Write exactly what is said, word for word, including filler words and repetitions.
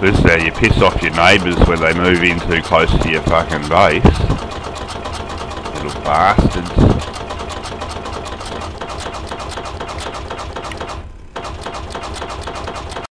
This is how you piss off your neighbours when they move in too close to your fucking base. Little bastards.